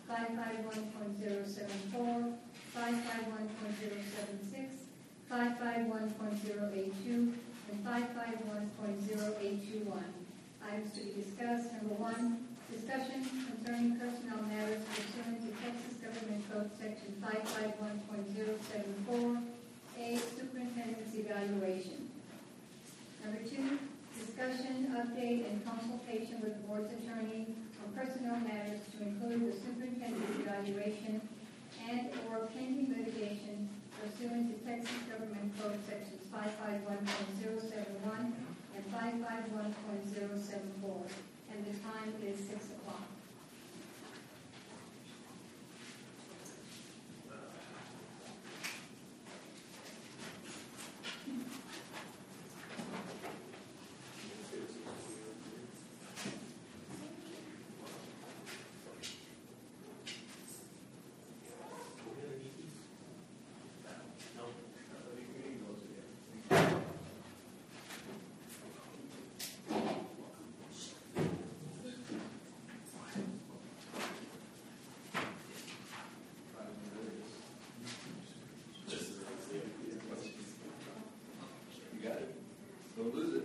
551.074, 551.076, 551.082, and 551.0821. Items to be discussed. Number 1, discussion concerning personnel matters pursuant to Texas Government Code Section 551.074, A, Superintendent's Evaluation. Number 2, discussion, update, and consultation with the board's attorney on personnel matters to include the superintendent's evaluation and/or pending litigation pursuant to Texas Government Code Sections 551.071 and 551.074. And the time is 6 o'clock. Don't lose it.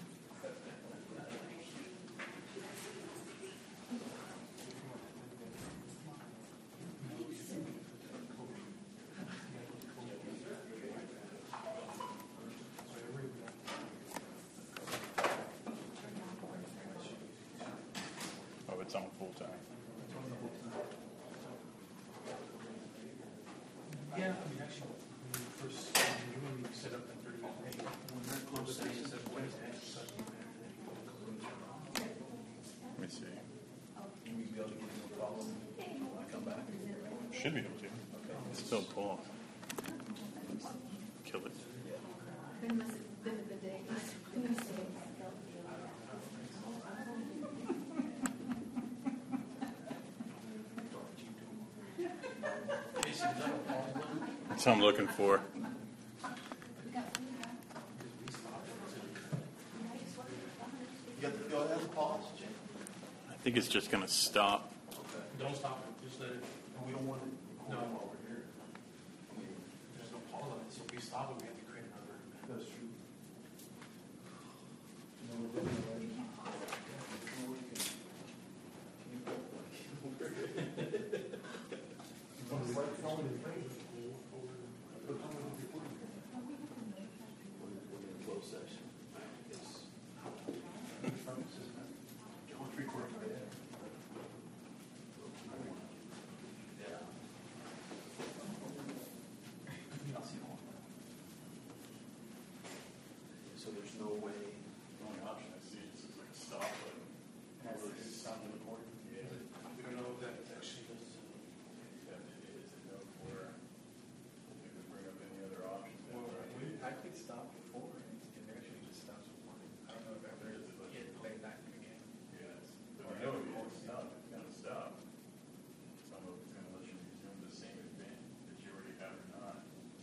Oh, it's on full time. Yeah, I mean, actually, when you first when you set up in 30 days, when that closed session said Wednesday, Let me see. Will you be able to give me a call when I come back? Should be able to. Okay. It's still pull. Kill it. When must have been the day? That's what I'm looking for. You have to pause, Jim. I think it's just going to stop. Okay. don't stop it. Just let it. We don't want it No. over here. There's no pause on it. So if we stop it, we have to create another. That's true. Closed session. Yes. Yeah. So there's no way. The only option I see is like a stop button. Stop the recording. Yeah. We don't know if that actually does. That is a note where they could bring up any other options. I could stop before and it actually just stops recording. I don't know if ever hit play back again. Yes. But I know if you stop, it's going to stop. Some of it's going to let you resume the same event that you already have or not.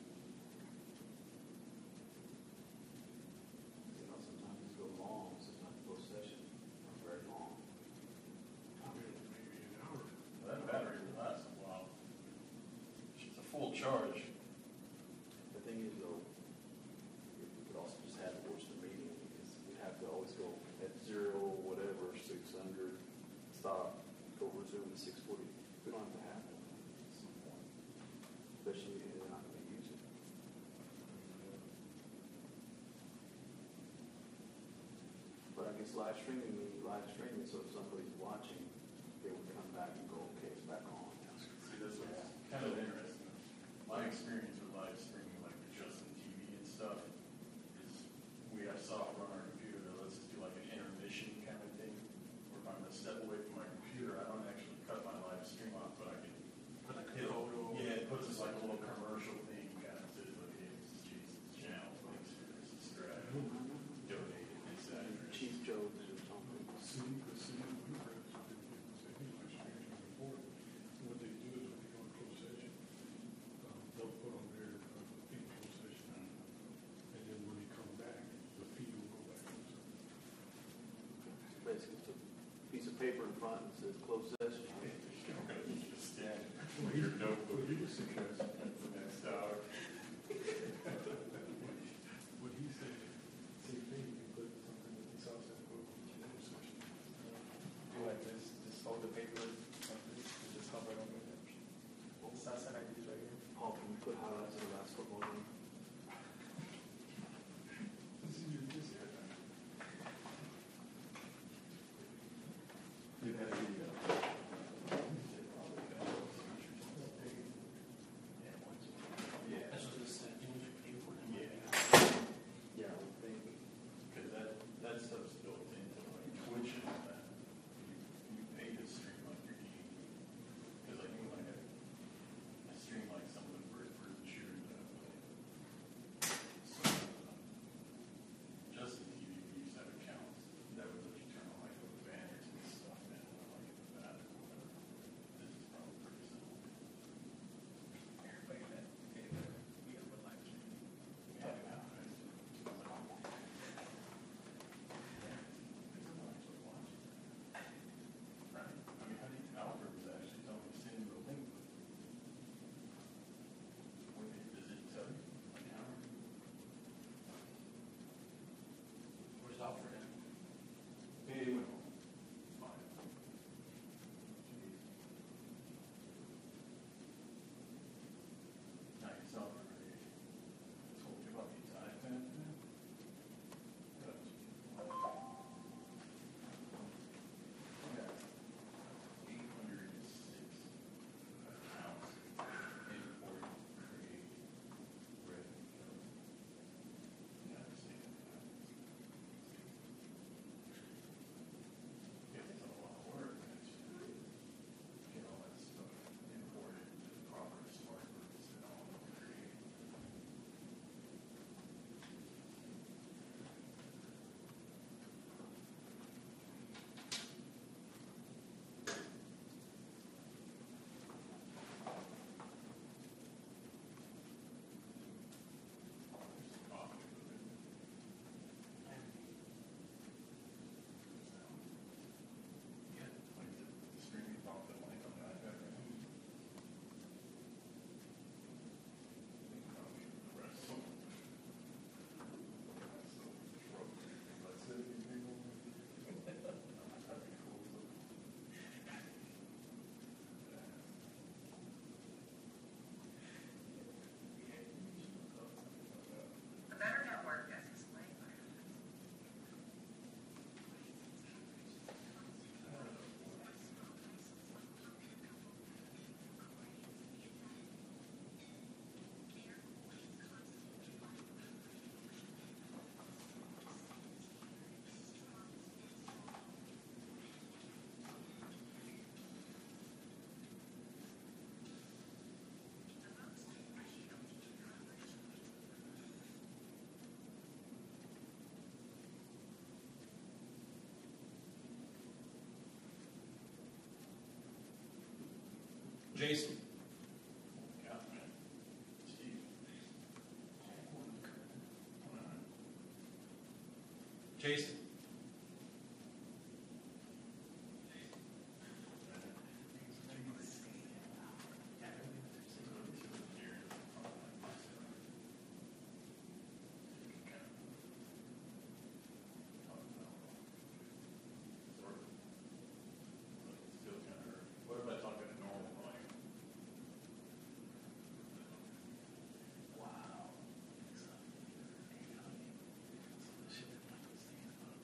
You know, sometimes it's go long, sometimes closed session, not very long. Maybe an hour. Well, that battery will last a while. It's a full charge. The thing is, though, we could also just have it worse than meeting, because we'd have to always go at 0, whatever, 600, stop, go resume at 640. We don't have to have that at some point, especially if they're not going to use it. But I guess live streaming means live streaming, so if somebody's watching, they would come back and go, okay, it's back on. See, this was kind of interesting. My experience with live streaming, like Justin TV and stuff, is we have software on our computer that lets us do like an intermission kind of thing. Where if I'm going to step away from my computer, I don't actually cut my live stream off, but I can Put like a hit photo. Yeah, it puts us like a little commercial thing, kind of says, like, hey, this is Jason's channel, thanks for this subscribe, donate, this, that, and this. Chief Joe did something. What they do is when they go to closed session, they'll put on their feed closed session. And then when they come back, the feed will go back. Basically, it's a piece of paper in front that says closed session. I'm going to just your notebook, you just suggest the next hour. What he said, same thing, you can put something with the South Side Code closed session. Do I just hold the paper, something, just help I don't get it? South side I can use right here. Paul, can you put highlights in the last football game? This is your, this year. You had a video. Yeah. That's what this said, you should pay for it. Yeah, I would think. Because that stuff's built into like Twitch and all that. You pay to stream like your game. Because like you might have, I stream like some of the first-person shooters that I play. So, Justin TV, we used to have accounts that would let you turn on like those banners and stuff, and like that or whatever. This is probably pretty simple. Everybody that, okay, we have a live stream. Yeah. Right. I mean, how do you, Albert was actually telling me, send you the link. Does it tell you? Like how? Where's Alfred at? Yeah, he went home. Fine. Nice, Albert. I told you about these iPads, man. Good. Yeah. 806 pounds, 840 create red. Yeah, I've seen it. Yeah, it's a lot of work, actually. Get all that stuff imported to the proper smart groups and all of them create. There's coffee with it. Yeah, like the streaming off the mic on the iPad right now. Coffee with the rest. Let's say you think that'd be cool. A better network, as explained by Jason. Yeah, man. Steve. Jason. What if I talk in a normal volume? Wow.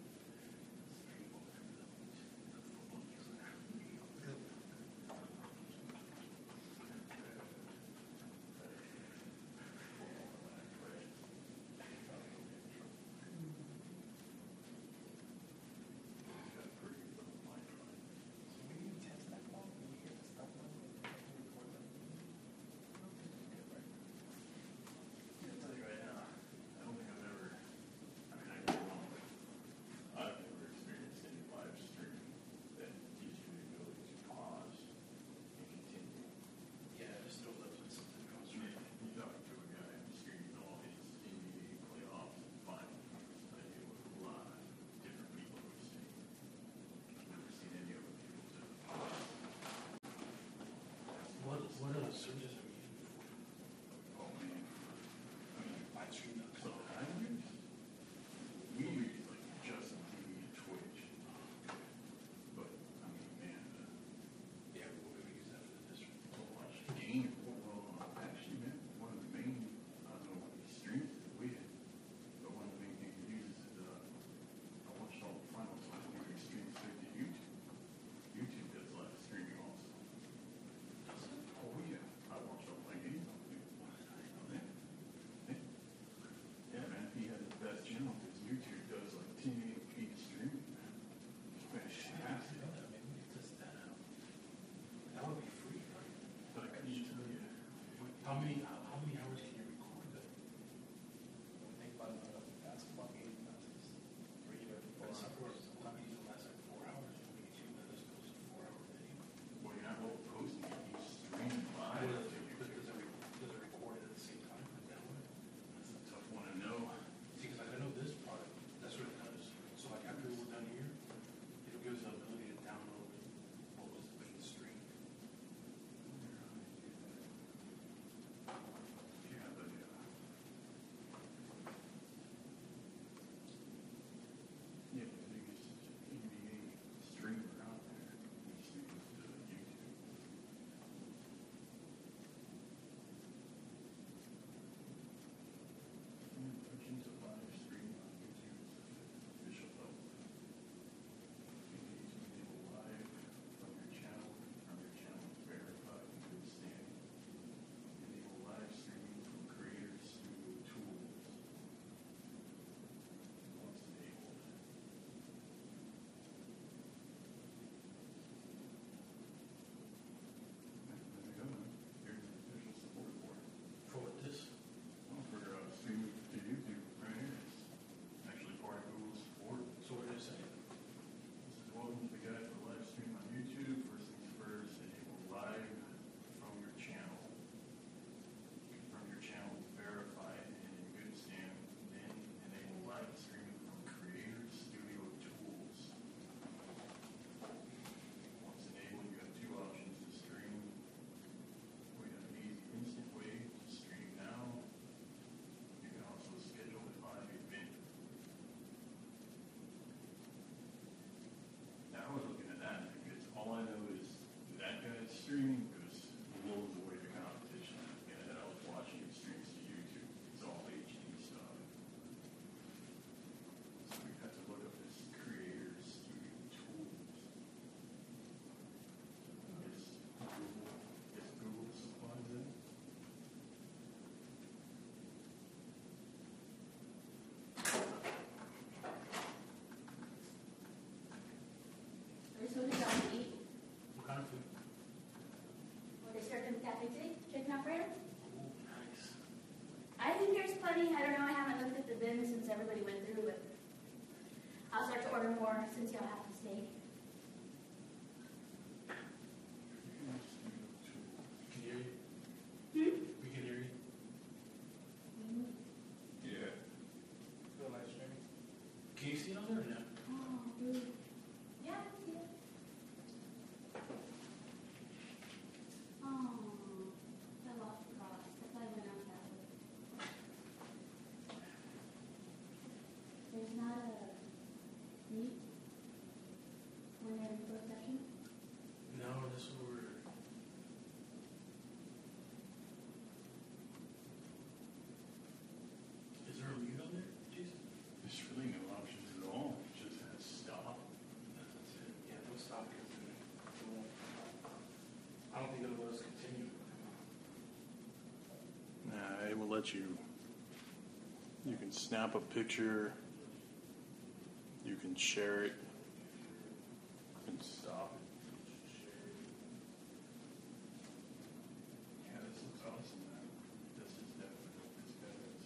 everybody. I don't know, I haven't looked at the bin since everybody went through it. I'll start to order more since y'all have to stay. Can you hear you? Hmm? We can hear you. Yeah. The live streaming. Can you see it on there or no? Oh, really? Yeah, I see it. Oh, I lost the cross. I thought I went out that way. There's not a meet when they're in closed session? No, this is where we're. Is there a mute on there, Jason? There's really no options at all. It just has stop. That's it. Yeah, don't stop it. I don't think it'll let us continue. Nah, it will let you. You can snap a picture. You can share it. You can stop it. Yeah, this looks awesome, man. This is definitely as good as.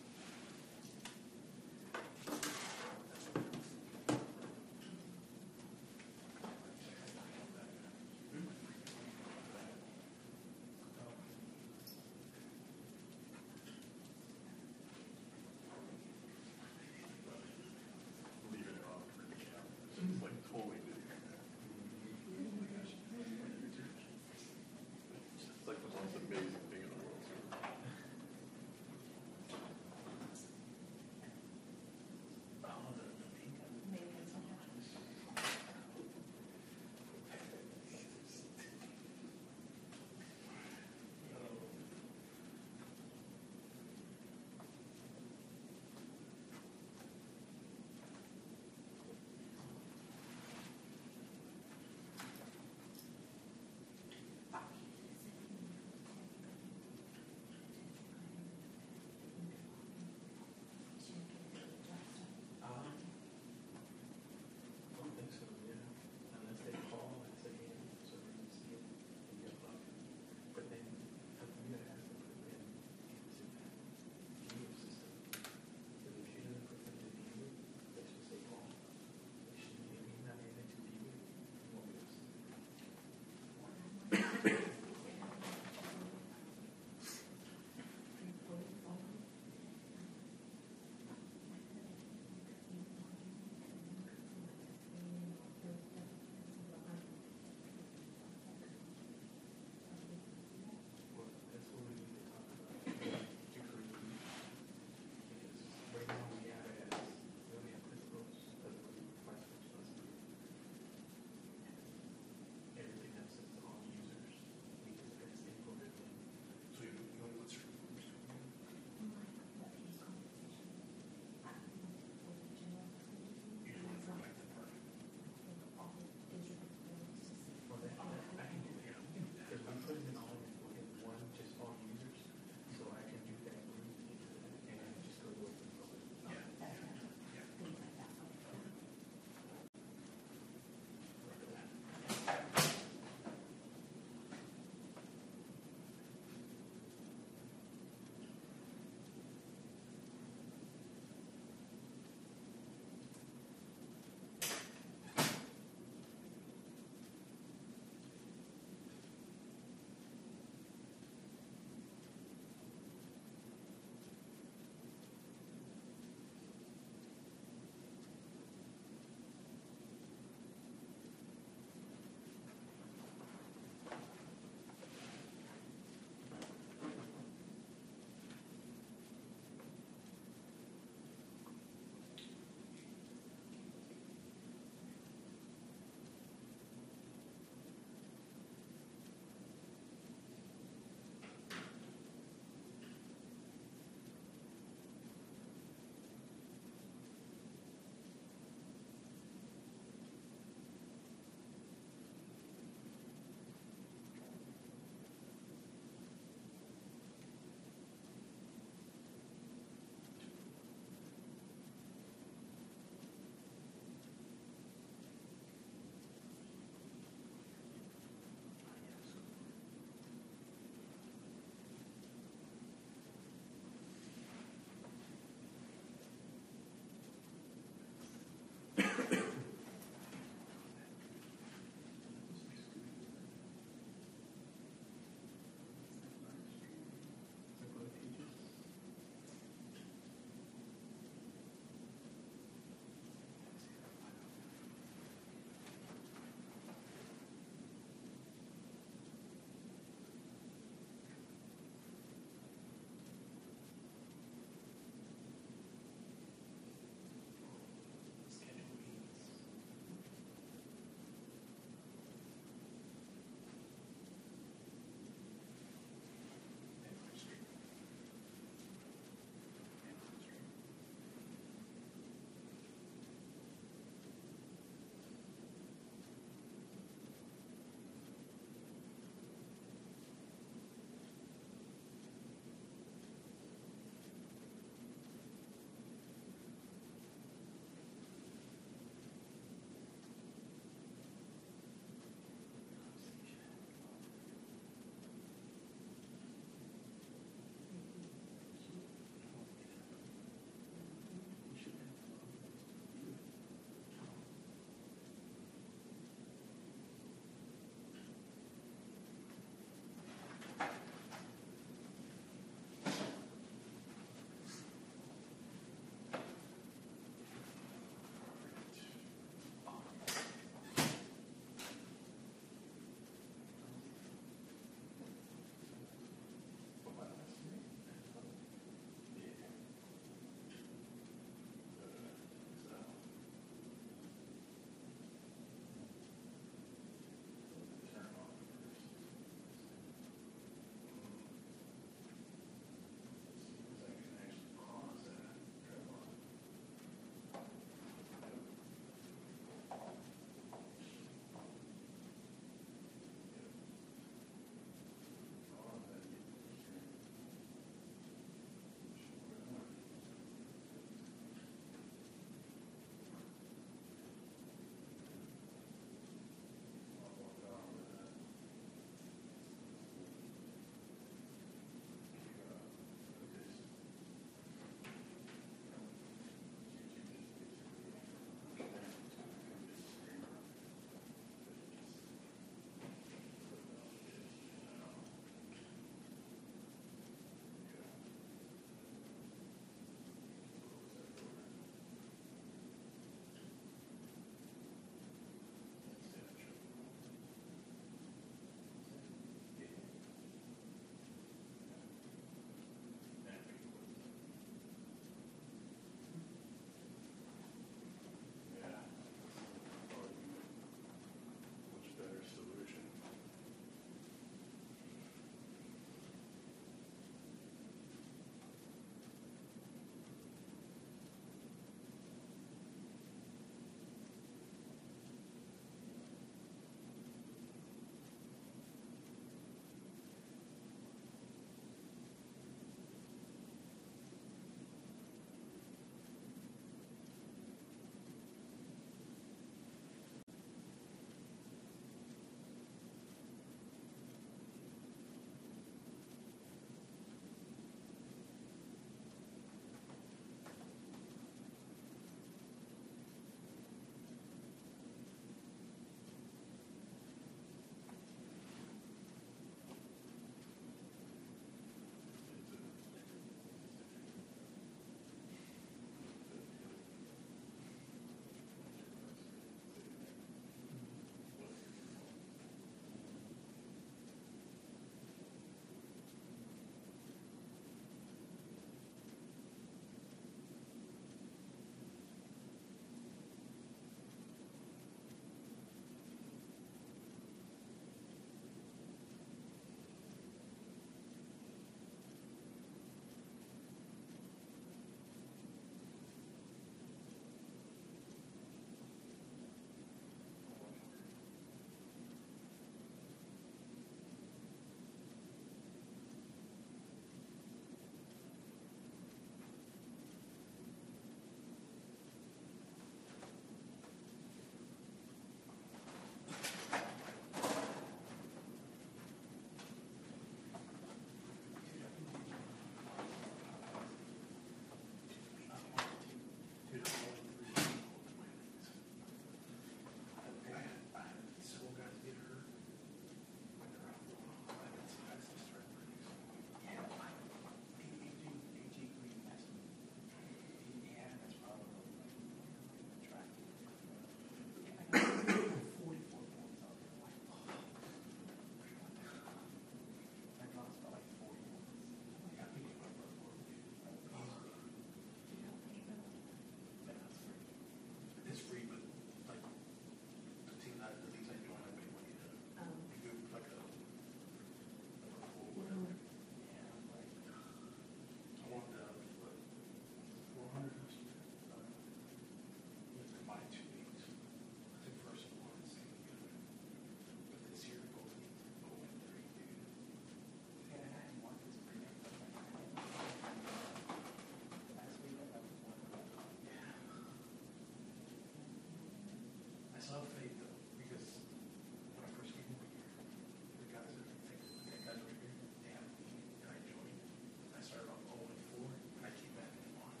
saw Faith though, because when I first came over here, the guys that guys over here, they have a team, and I joined. I started off 0-4, and I came back and won.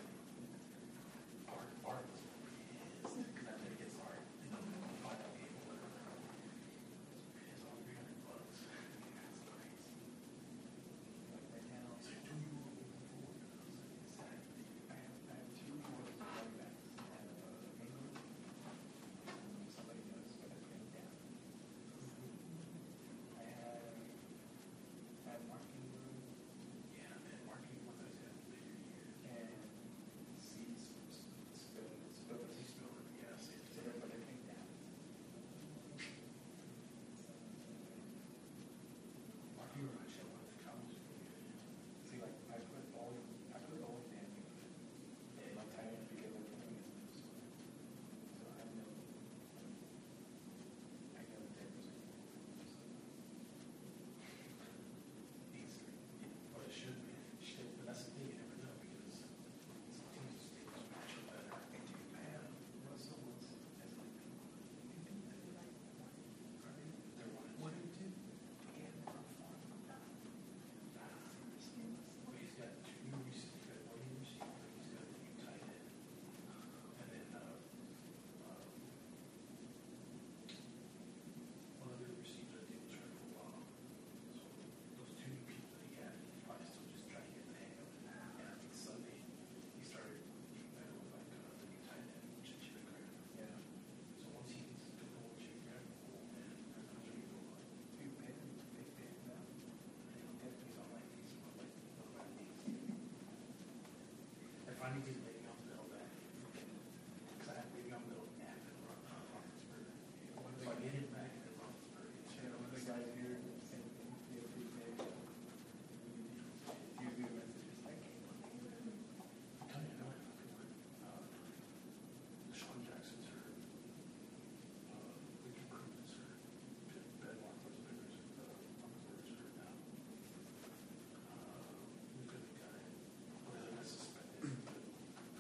Art was pissed, because I think it's art, you know, the final game or whatever. It's all $300. That's crazy. Like right now, it's like, do you want to move forward? I was like, exactly. I have two more running backs. I have England. Somebody knows what I think down. I had Mark Ingram. Yeah, man, Mark Ingram has had a bigger year. And Spiller, yes. So they put everything down. Mark Ingram actually went to college. See, like, I put all of them in my tight end because they're playing in Minnesota. So I know the difference. Easily. Or it should be. But that's the thing, you never know because some teams match up better. And you have Russell Wilson as like they're 1 and 2. And they're on farm. He's got two receivers. He's got one receiver. He's got a new tight end. And then one of the receivers I think was hurt for a while. So those two new people that he had, he's probably still just trying to get the hang of it. And I think Sunday he started getting better with like the new tight end, Jimmy Graham. Yeah. So once he gets to know Jimmy Graham, that's how Jimmy go like. Big pen now. He's on like he's on like I finally did Le'Veon Bell back. Because I had Le'Veon Bell and Roethlisberger. So I get him back at Roethlisberger. Yeah, one of the guys here, same thing. He had a free day. You do messages like, I'm telling you, I know I fucking work. Deshaun Jackson's hurt. Ricky Cruden's hurt. Ben Roethlisberger's hurt now. Who's the other guy? Well, they're not suspended.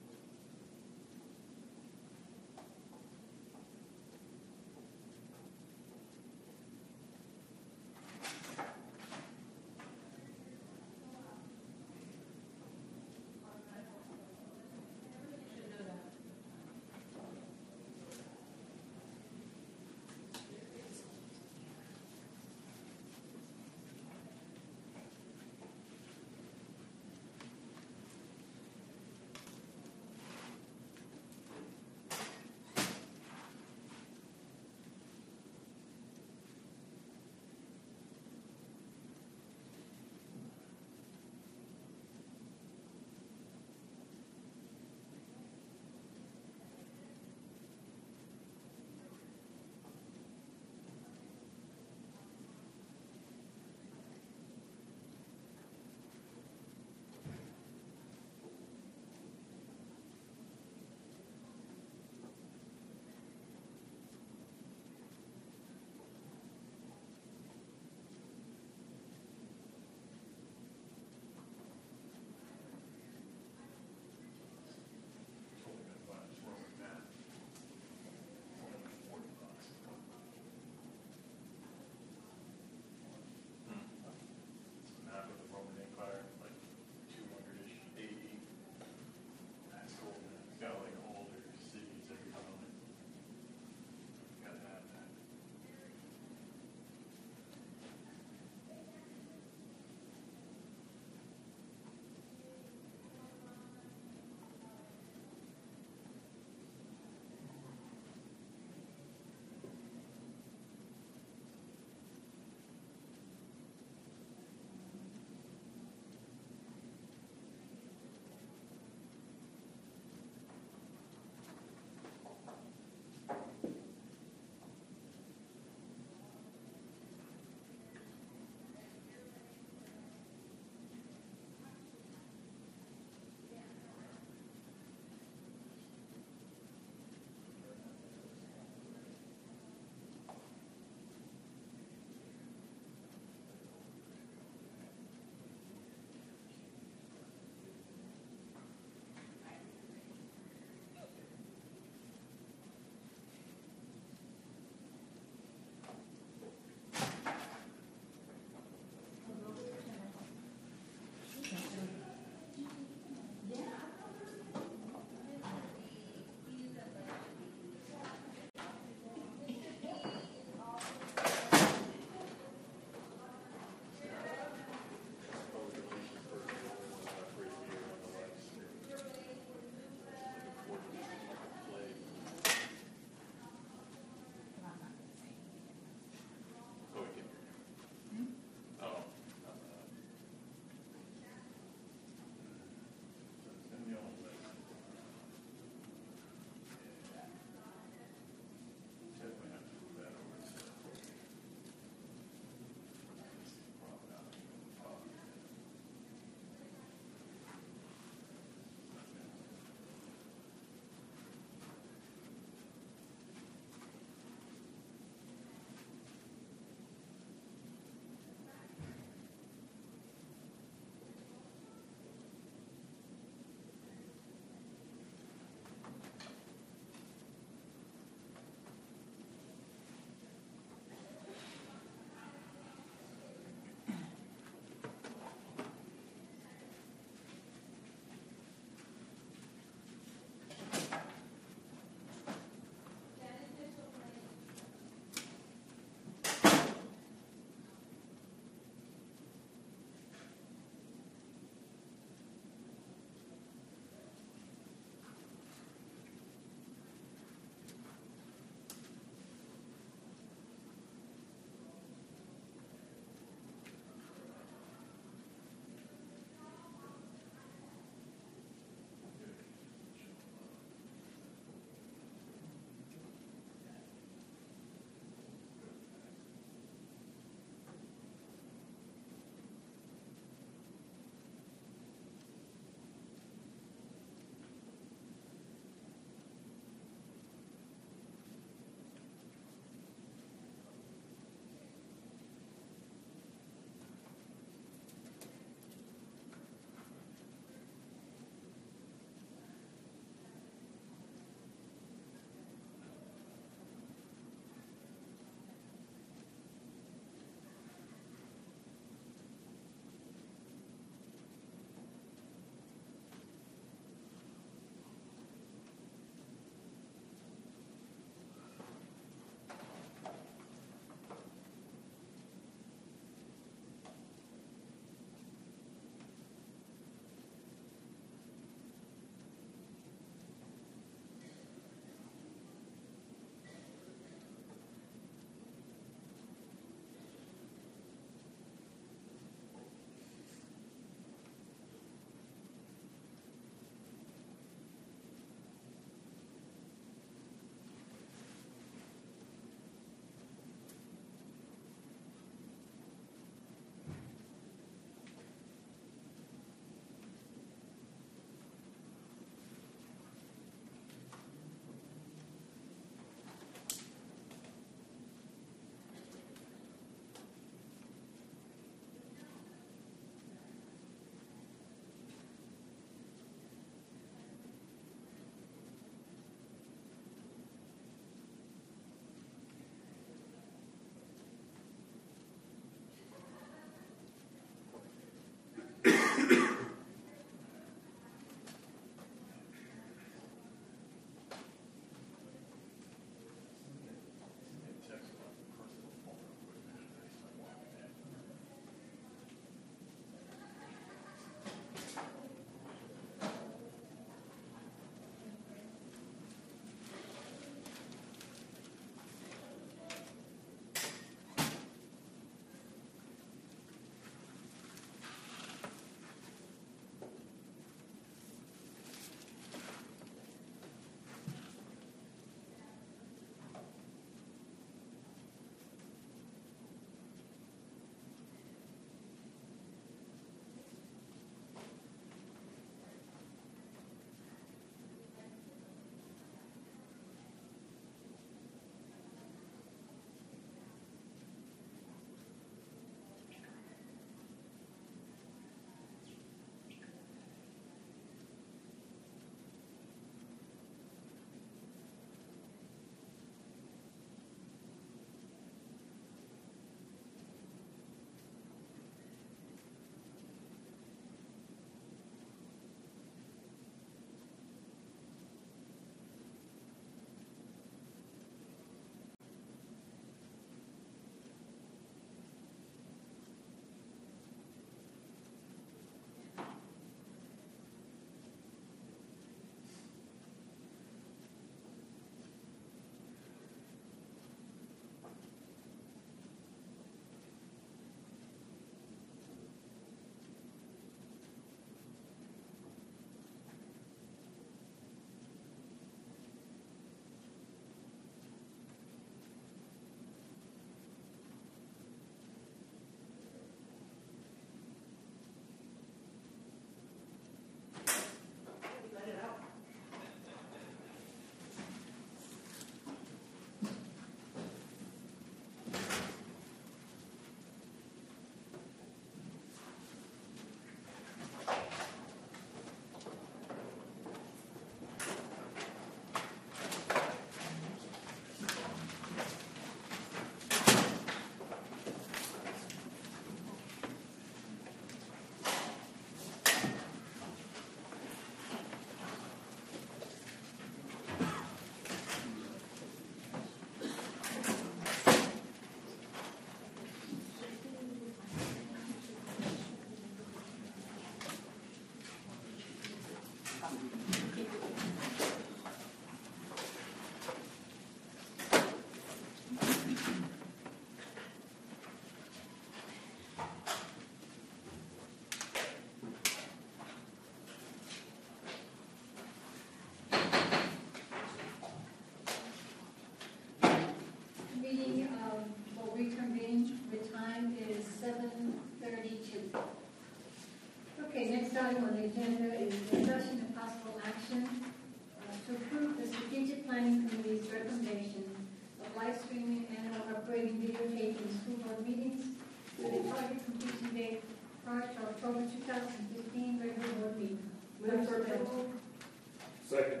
meeting will reconvene. The time is 7:32. Okay, next item on the agenda is discussion and possible action to approve the strategic planning committee's recommendation of live streaming and upgrading videotaping school board meetings with a target completion date prior to October 2015 regular board meeting. Move for approval. Second.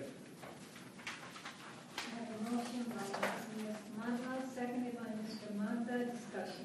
I have a motion by Ms. Mata, seconded by Mr. Mata. Discussion.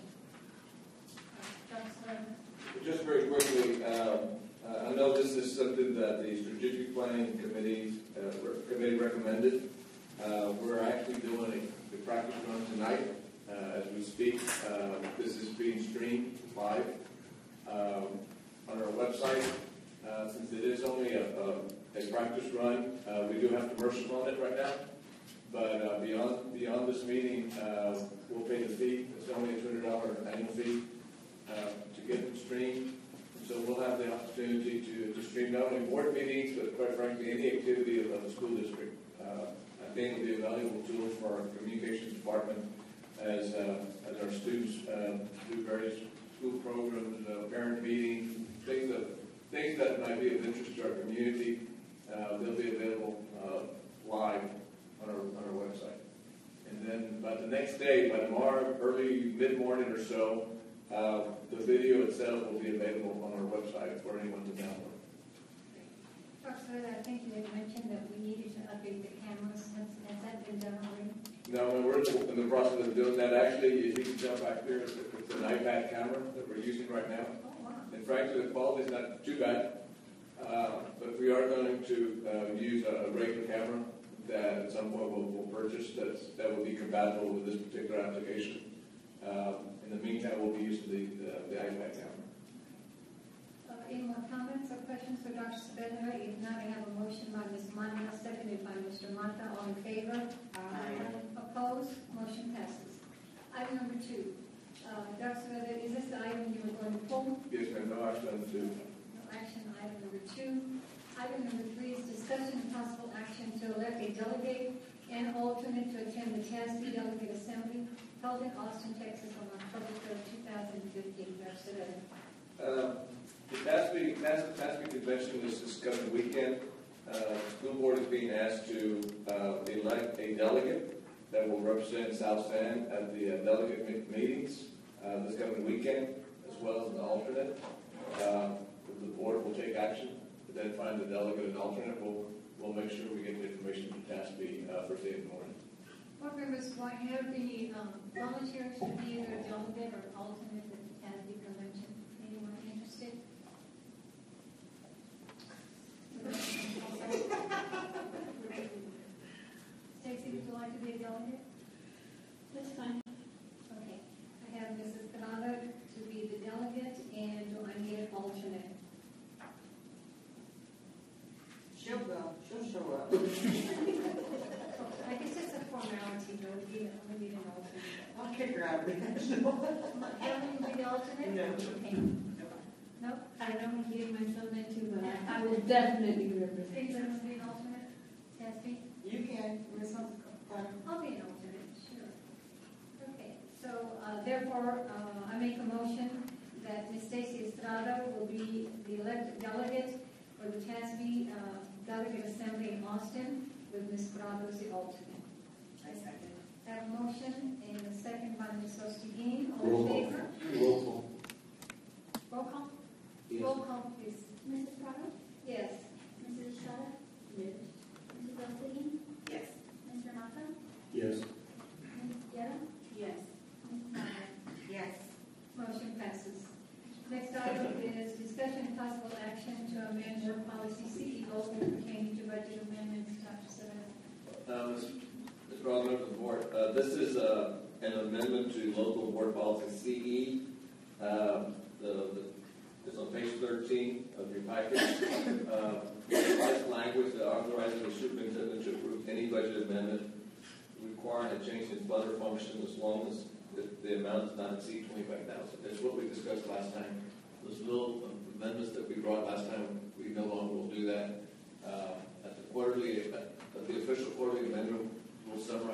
Councilor. Just very quickly, I know this is something that the strategic planning committee recommended. We're actually doing a practice run tonight as we speak. This is being streamed live on our website. Since it is only a practice run, we do have commercials on it right now. But beyond this meeting, we'll pay the fee. It's only a $200 annual fee to get them streamed. So we'll have the opportunity to stream not only board meetings, but quite frankly, any activity of the school district. I think it'll be a valuable tool for our communications department as our students do various school programs, parent meetings, things that might be of interest to our community. They'll be available live on our website. And then by the next day, by tomorrow, early mid-morning or so, the video itself will be available on our website for anyone to download. Councilor, I think you had mentioned that we needed to update the cameras. Has that been done already? No, we're in the process of doing that. Actually, if you can tell back there, it's an iPad camera that we're using right now. Oh, wow. And frankly, the quality is not too bad. But we are going to use a regular camera that at some point we'll purchase that will be compatible with this particular application. In the meantime, we'll be using the iPad camera. Any more comments or questions for Dr. Saavedra? If not, I have a motion by Ms. Mata, seconded by Mr. Mata. All in favor? Aye. Opposed? Motion passes. Item number 2. Dr. Saavedra, is this the item you were going to pull? Yes, ma'am. No action on the two. No action. Item number 2. Item number 3 is discussion and possible action to elect a delegate and alternate to attend the TASB Delegate Assembly held in Austin, Texas on October 3rd, 2015. Dr. Saavedra. The TASB convention is this coming weekend. The school board is being asked to elect a delegate that will represent South San at the delegate meetings this coming weekend, as well as an alternate. The board will take action to then find the delegate and alternate. We'll make sure we get the information from TASB first thing in the morning. Board members, do I have any volunteers to be either a delegate or alternate at the TASB convention? Anyone interested? Stacy, would you like to be a delegate? That's fine. Okay. I have Mrs. Canada to be the delegate, and do I need an alternate? She'll go. She'll show up. I guess it's a formality, though. We need an alternate. I'll kick her out of it. Helen, you be the alternate? No. Okay. No? I don't know what getting myself into, but I will definitely be representing. Stacy, want to be an alternate? TASB? You can. Ms. Hunter. I'll be an alternate, sure. Okay, so therefore, I make a motion that Ms. Stacy Estrada will be the elected delegate for the TASB Delegate Assembly in Austin, with Ms. Prado as the alternate. I second. I have a motion and a second by Ms. Osteguin. All in favor? Roll call. Roll call? Yes. Roll call, please. Mrs. Prado? Yes. Mrs. Estrada? Yes. Mrs. Osteguin? Yes. Mr. Mata? Yes. Ms. Guerra? Yes. Ms. Mata? Yes. Motion passes. Next item is discussion and possible action to amend board policy CEO pertaining to budget amendments. Dr. Saavedra. Mr. Alderman, members of the board, this is an amendment to local board policy CE. It's on page 13 of your package. This language that authorizes the superintendent to approve any budget amendment requiring a change in fund function as long as the amount does not exceed $25,000. That's what we discussed last time. Those little amendments that we brought last time, we no longer will do that. At the official quarterly amendment, we'll summarize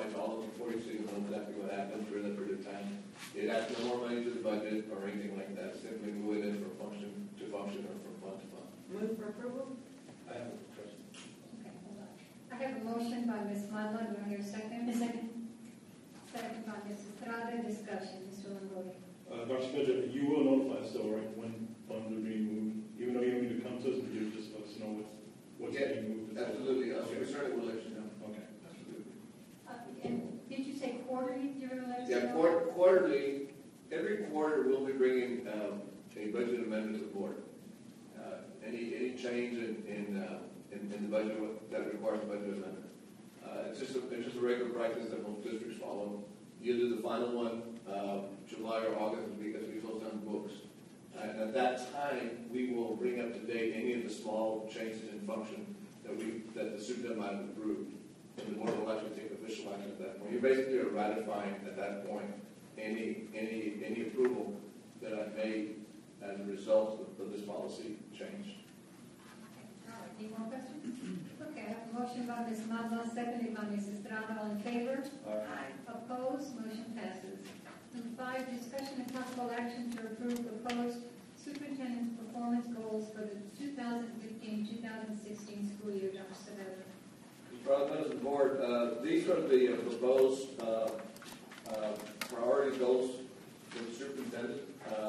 mind, all of the 40 cities know exactly what happened during that period of time. It adds no more money to the budget or anything like that, simply move it in from function to function or from fund to fund. Move for approval? I have a question. Okay, hold on. I have a motion by Ms. Madla, do I hear a second? A second. Second by Ms. Estrada, discussion, Mr. Longoria. Dr. Smith, you will notify us though, right, when funds are being moved, even though you don't need to come to us, but you just let us know what's Yeah, being moved. Absolutely, Okay. we certainly will let you know. Okay. Absolutely. And did you say quarterly, you're going to let us Yeah, know? quarterly, every quarter we'll be bringing a budget amendment to the board. Any change in the budget that requires a budget amendment. It's just a regular practice that most districts follow. You do the final one, July or August as we close down the books. And at that time, we will bring up to date any of the small changes in function that the superintendent might have approved. And the board will actually take official action at that point. You basically are ratifying at that point any approval that I've made as a result of this policy change. All right, any more questions? Okay, I have a motion by Ms. Madla, seconded by Ms. Estrada, all in favor? Aye. Opposed, motion passes. Number 5, discussion and possible action to approve proposed superintendent's performance goals for the 2015-2016 school year. Dr. Saavedra. Members of the board, these are the proposed priority goals for the superintendent.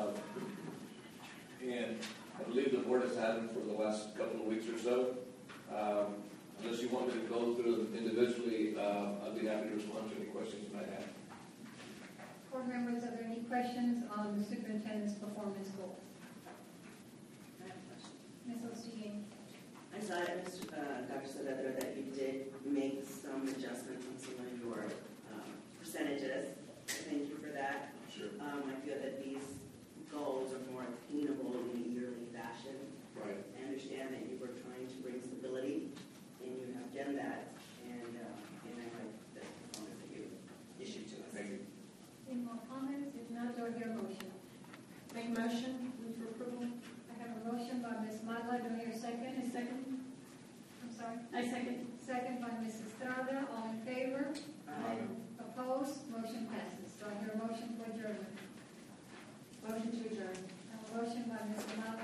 And I believe the board has had them for the last couple of weeks or so. Unless you want me to go through them individually, I'd be happy to respond to any questions you might have. Board members, are there any questions on the superintendent's performance goals? I have a question. Ms. O'Steen. I saw, Dr. Saavedra, that you did make some adjustments on some of your percentages. Thank you for that. Sure. I feel that these goals are more attainable in a yearly fashion. Right. I understand that you were trying to bring stability, and you have done that, and I like the performance that you issued to us. Thank you. Any more comments? If not, do I hear a motion? Make a motion, move for approval. I have a motion by Ms. Madla, do I hear a second? A second. I'm sorry. I second. Second by Ms. Estrada, all in favor? Opposed, motion passes. Do I hear a motion for adjournment? Motion to adjourn. I have a motion by Ms. Madla,